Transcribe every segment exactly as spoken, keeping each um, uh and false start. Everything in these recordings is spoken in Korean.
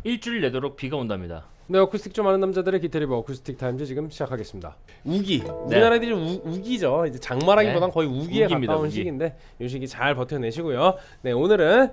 일주일 내도록 비가 온답니다. 네, 어쿠스틱 좀 아는 남자들의 기타리버 어쿠스틱 타임즈 지금 시작하겠습니다. 우기, 우리나라 애들이 우, 우기죠. 이제 장마라기보단 네. 거의 우기에 우기입니다, 가까운 우기. 시기인데 이 시기 잘 버텨내시고요. 네, 오늘은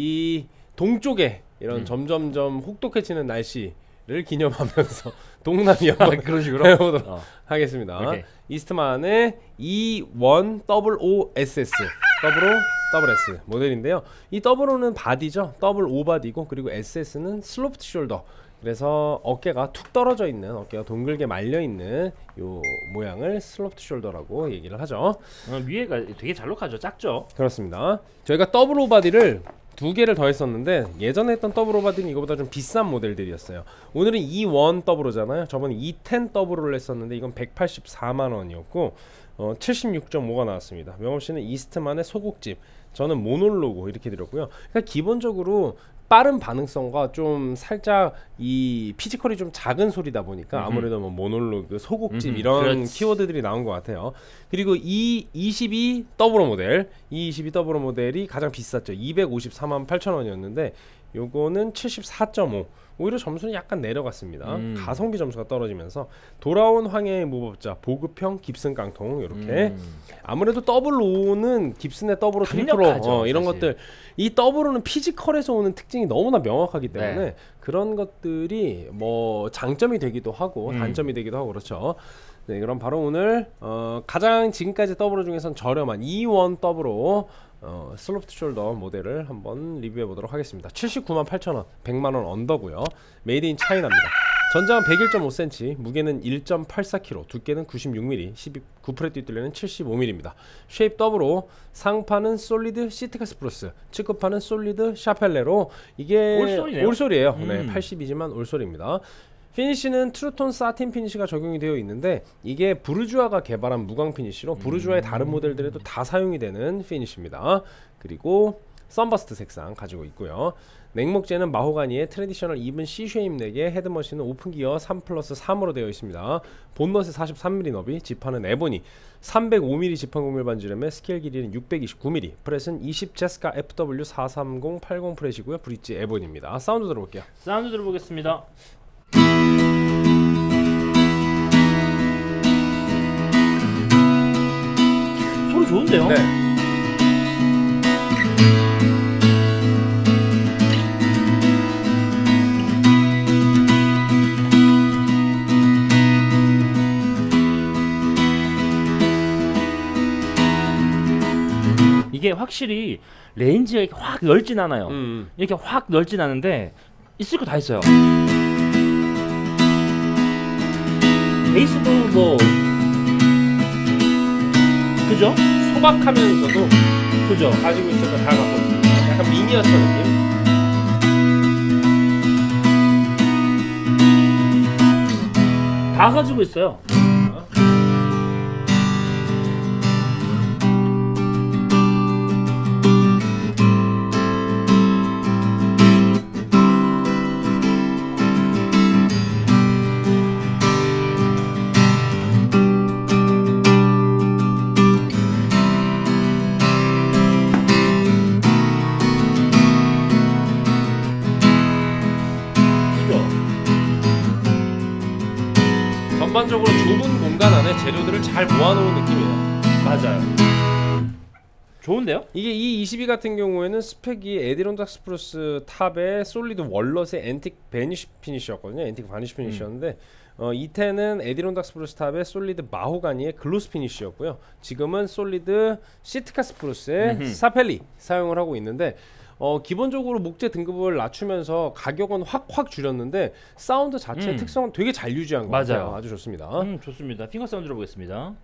이 동쪽에 이런 음. 점점점 혹독해지는 날씨를 기념하면서 동남이어 아, 그런 식으로 해보도록 어. 하겠습니다. 오케이. 이스트만의 이 원 오오에스에스 더블 오 더블 에스 모델인데요. 이 더블 오는 바디죠. 더블 오 바디고, 그리고 에스에스는 슬로프트 숄더. 그래서 어깨가 툭 떨어져 있는, 어깨가 동글게 말려 있는 요 모양을 슬로프트 숄더라고 얘기를 하죠. 어, 위에가 되게 잘록하죠. 작죠. 그렇습니다. 저희가 더블 오 바디를 두 개를 더 했었는데 예전에 했던 더블 오 바디는 이거보다 좀 비싼 모델들이었어요. 오늘은 이 원 더블 오잖아요. 저번에 이 텐 더블 오를 했었는데 이건 백팔십사만 원이었고 어, 칠십육 점 오가 나왔습니다. 명업씨는 이스트만의 소곡집, 저는 모놀로고 이렇게 드렸고요. 그러니까 기본적으로 빠른 반응성과 좀 살짝 이 피지컬이 좀 작은 소리다 보니까 음흠. 아무래도 뭐 모놀로그, 소곡집 음흠, 이런 그렇지. 키워드들이 나온 것 같아요. 그리고 이 이십이 더블 오 모델, 이 이십이 더블 오 모델이 가장 비쌌죠. 이백오십사만 팔천 원이었는데 요거는 칠십사 점 오. 오히려 점수는 약간 내려갔습니다. 음. 가성비 점수가 떨어지면서 돌아온 황해의 무법자, 보급형 깁슨 깡통 이렇게. 음. 아무래도 더블 오는 깁슨의 더블 오, 트리플 오 강력하죠, 어, 이런 사실. 것들, 이 더블 오는 피지컬에서 오는 특징이 너무나 명확하기 때문에 네. 그런 것들이 뭐 장점이 되기도 하고 음. 단점이 되기도 하고 그렇죠. 네, 그럼 바로 오늘 어, 가장 지금까지 더블 오 중에선 저렴한 이 원 더블 오 어, 슬로프트 숄더 모델을 한번 리뷰해 보도록 하겠습니다. 칠십구만 팔천 원, 백만 원 언더고요. 메이드 인 차이나입니다. 전장은 백일 점 오 센티미터, 무게는 일 점 팔사 킬로그램, 두께는 구십육 밀리미터, 십구 프렛 뒷둘레는 칠십오 밀리미터입니다. 쉐입 더블 오, 상판은 솔리드 시트카 스프루스, 측급판은 솔리드 샤펠레로. 이게 올솔이네요. 올솔이에요. 음. 네, 팔십이지만 올솔입니다. 피니쉬는 트루톤 사틴 피니쉬가 적용이 되어 있는데 이게 부르주아가 개발한 무광 피니쉬로 부르주아의 다른 모델들에도 다 사용이 되는 피니쉬입니다. 그리고 썬버스트 색상 가지고 있고요. 냉목재는 마호가니의 트래디셔널 이븐 C 쉐입 넥에, 헤드머신은 오픈기어 삼 플러스 삼으로 되어 있습니다. 본넛에 사십삼 밀리미터 너비, 지판은 에보니, 삼백오 밀리미터 지판 공밀 반지름에 스케일 길이는 육백이십구 밀리미터, 프렛은 이십 제스카 에프더블유 사삼공 팔십 프렛이고요. 브릿지 에보니입니다. 사운드 들어볼게요. 사운드 들어보겠습니다. 소리 좋은데요? 네. 이게 확실히 레인지가 이렇게 확 넓진 않아요. 음. 이렇게 확 넓진 않은데 있을 거 다 있어요. 베이스도 뭐 그죠? 소박하면서도 그죠? 가지고 있을 거 다 갖고 있습니다. 약간 미니어처 느낌. 다 가지고 있어요. 전반적으로 좁은 공간 안에 재료들을 잘 모아놓은 느낌이에요. 맞아요. 좋은데요? 이게 이 이십이 같은 경우에는 스펙이 에디론닥 스프루스 탑에 솔리드 월넛의 앤틱 베니쉬 피니쉬였거든요. 앤틱 바니쉬 피니쉬였는데 어, 이 텐은 에디론닥 스프루스 탑에 솔리드 마호가니의 글로스 피니쉬였고요. 지금은 솔리드 시트카 스프루스의 음흠. 사펠리 사용을 하고 있는데 어, 기본적으로 목재 등급을 낮추면서 가격은 확확 줄였는데 사운드 자체의 음. 특성은 되게 잘 유지한 것 맞아요. 같아요. 아주 좋습니다. 음, 좋습니다. 핑거 사운드 들어보겠습니다.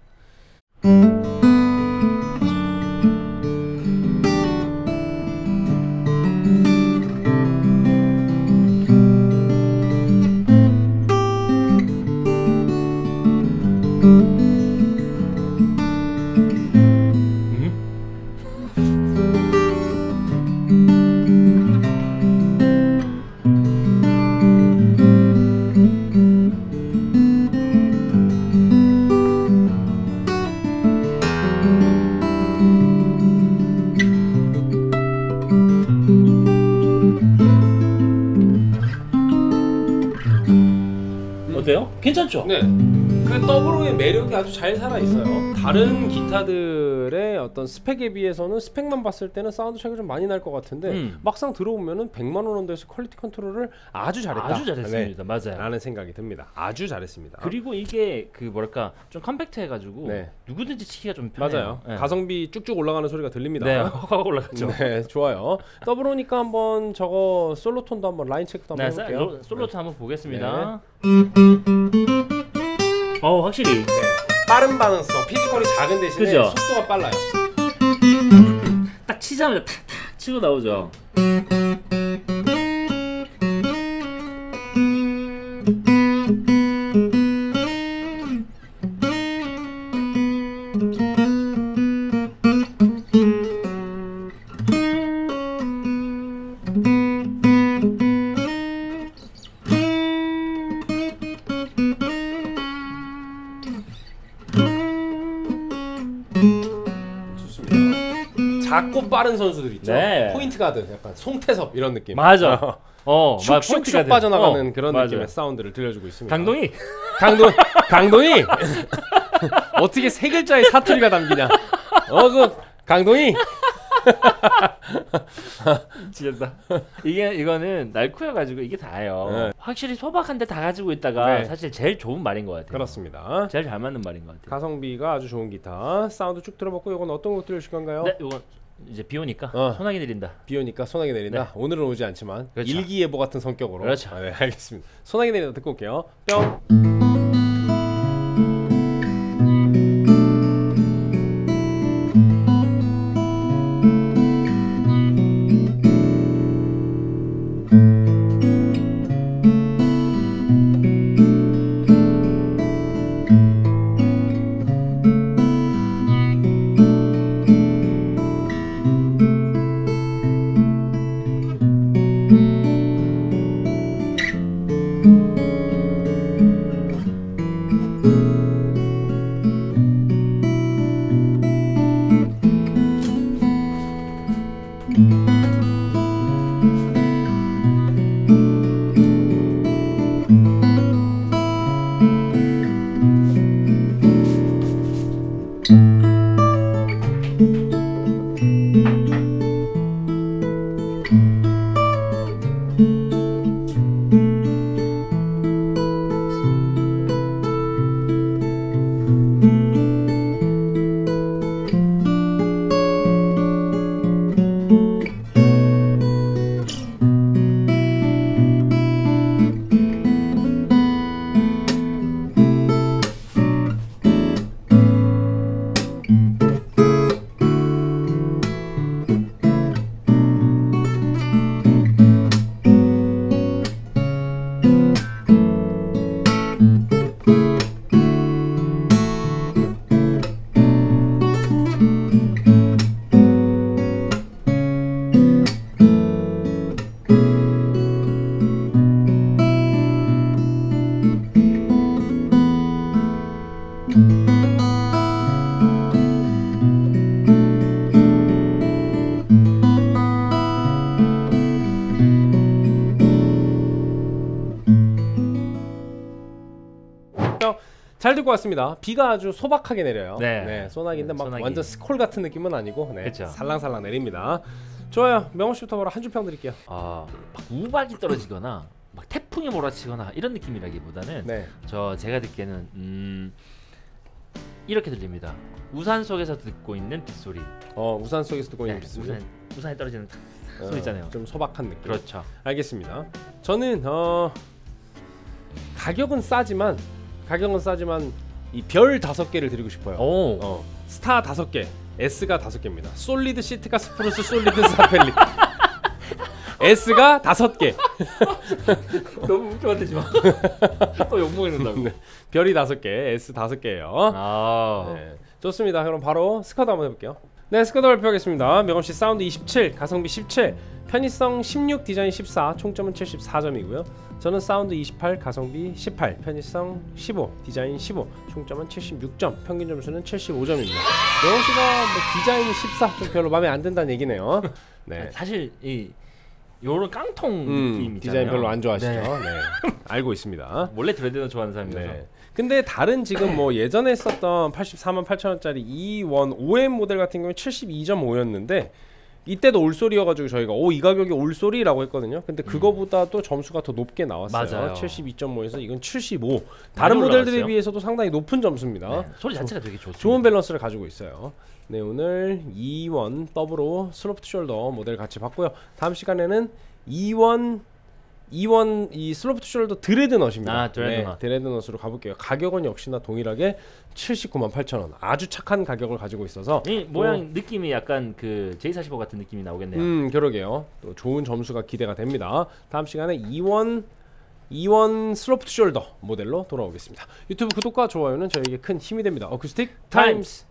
어때요? 괜찮죠? 네. 그 더블오의 매력이 아주 잘 살아 있어요. 다른 기타들의 어떤 스펙에 비해서는 스펙만 봤을 때는 사운드 차이가 좀 많이 날 것 같은데 음. 막상 들어오면은 백만 원 언더에서 퀄리티 컨트롤을 아주 잘했다. 아주 잘했습니다. 네. 맞아요. 라는 생각이 듭니다. 아주 잘했습니다. 그리고 이게 그 뭐랄까 좀 컴팩트해가지고 네. 누구든지 치기가 좀 편해요. 맞아요. 네. 가성비 쭉쭉 올라가는 소리가 들립니다. 네, 확 올라갔죠. 네, 좋아요. 더블오니까 한번 저거 솔로톤도 한번 라인 체크도 한번 네, 해볼게요. 솔로트 네. 한번 보겠습니다. 어, 확실히 네. 빠른 반응성, 피지컬이 작은 대신에 그죠? 속도가 빨라요. 딱 치자마자 탁탁 치고 나오죠. 작고 빠른 선수들 있죠. 네. 포인트 가드, 약간 송태섭 이런 느낌. 맞아. 어, 막 슉슉슉 포인트가 돼. 빠져나가는 어, 그런 맞아요. 느낌의 사운드를 들려주고 있습니다. 강동이 강동 강동이 어떻게 세 글자의 사투리가 담기냐? 어, 그 강동이 미치겠다. 이게 이거는 날코여 가지고 이게 다예요. 네. 확실히 소박한데 다 가지고 있다가 네. 사실 제일 좋은 말인 것 같아요. 그렇습니다. 제일 잘 맞는 말인 것 같아요. 가성비가 아주 좋은 기타. 사운드 쭉 들어봤고 이건 어떤 곡 들으실 건가요? 네, 이건 이제 비 오니까 어. 소나기 내린다. 비 오니까 소나기 내린다. 네. 오늘은 오지 않지만 그렇죠. 일기예보 같은 성격으로. 그렇죠. 아, 네, 알겠습니다. 소나기 내린다 듣고 올게요. 뿅. 잘 듣고 왔습니다. 비가 아주 소박하게 내려요. 네. 네, 소나기인데 막 소나기. 완전 스콜 같은 느낌은 아니고 네, 그쵸. 살랑살랑 내립니다. 좋아요. 명호 씨부터 바로 한 줄 평 드릴게요. 아, 막 우박이 떨어지거나 막 태풍이 몰아치거나 이런 느낌이라기보다는 네. 저 제가 듣기에는 음, 이렇게 들립니다. 우산 속에서 듣고 있는 빗소리. 어, 우산 속에서 듣고 있는 네, 빗소리. 우산 우산이 떨어지는 탁 어, 소리 있잖아요. 좀 소박한 느낌. 그렇죠. 알겠습니다. 저는 어 가격은 싸지만 가격은 싸지만 이 별 다섯 개를 드리고 싶어요. 오. 어, 스타 다섯 개, S가 다섯 개입니다. 솔리드 시트가 스프루스, 솔리드 사펠리. S가 다섯 개. 너무 웃겨 만들지 마. 또 욕 먹는다고. 네. 별이 다섯 개, S 다섯 개예요. 아. 네, 좋습니다. 그럼 바로 스쿼드 한번 해볼게요. 네, 스쿼드 발표하겠습니다. 명엄 씨 사운드 이십칠, 가성비 십칠, 편의성 십육, 디자인 십사, 총점은 칠십사 점이고요. 저는 사운드 이십팔, 가성비 십팔, 편의성 십오, 디자인 십오, 총점은 칠십육 점, 평균 점수는 칠십오 점입니다. 명엄 씨가 뭐 디자인이 십사, 좀 별로 마음에 안 든다는 얘기네요. 네, 사실 이 요런 깡통 음, 느낌 있잖아요. 디자인 별로 안 좋아하시죠? 네. 네. 알고 있습니다. 원래 드레드너 좋아하는 사람이라서. 네. 근데 다른 지금 뭐 예전에 썼던 팔십사만 팔천 원짜리 이원 오엠 모델 같은 경우에 칠십이 점 오였는데 이때도 올소리여가지고 저희가 오 이 가격이 올소리라고 했거든요. 근데 그거보다 또 점수가 더 높게 나왔어요. 맞아요. 칠십이 점 오에서 이건 칠십오. 다른 많이 모델들에 올라갔어요. 비해서도 상당히 높은 점수입니다. 네, 소리 자체가 되게 좋습니다. 좋은 밸런스를 가지고 있어요. 네, 오늘 이원 더블로 슬로프트 숄더 모델 같이 봤고요. 다음 시간에는 이원 이원 이 슬로프트 숄더 드레드넛입니다. 아, 드레드넛. 네, 드레드넛으로 가볼게요. 가격은 역시나 동일하게 칠십구만 팔천 원. 아주 착한 가격을 가지고 있어서 이 모양 느낌이 약간 그 제이 사십오 같은 느낌이 나오겠네요. 음, 그러게요. 또 좋은 점수가 기대가 됩니다. 다음 시간에 이원 이원 슬로프트 숄더 모델로 돌아오겠습니다. 유튜브 구독과 좋아요는 저에게 큰 힘이 됩니다. 어쿠스틱 타임스.